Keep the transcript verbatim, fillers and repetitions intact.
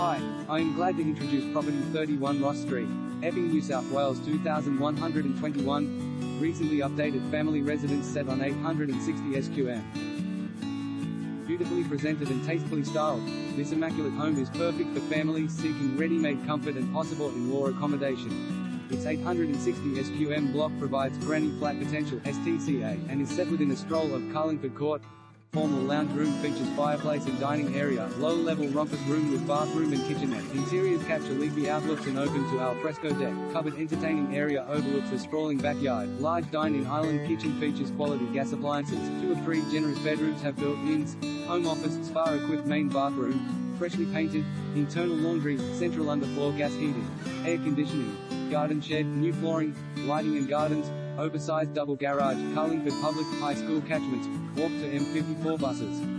Hi, I am glad to introduce property thirty-one Ross Street, Epping, New South Wales two thousand one hundred twenty-one. Recently updated family residence set on eight hundred sixty S Q M. Beautifully presented and tastefully styled, this immaculate home is perfect for families seeking ready-made comfort and possible in-law accommodation. Its eight hundred sixty S Q M block provides granny flat potential S T C A and is set within a stroll of Carlingford Court. Formal lounge room features fireplace and dining area, low-level rompers room with bathroom and kitchenette. Interiors capture leafy outlooks and open to al fresco deck. Covered entertaining area overlooks a sprawling backyard. Large dine-in island kitchen features quality gas appliances. Two of three generous bedrooms have built-ins. Home office, spa-equipped main bathroom, freshly painted, internal laundry, central underfloor gas heating, air conditioning, garden shed, new flooring, lighting and gardens, oversized double garage, Carlingford Public High School catchment, walk to M fifty-four buses.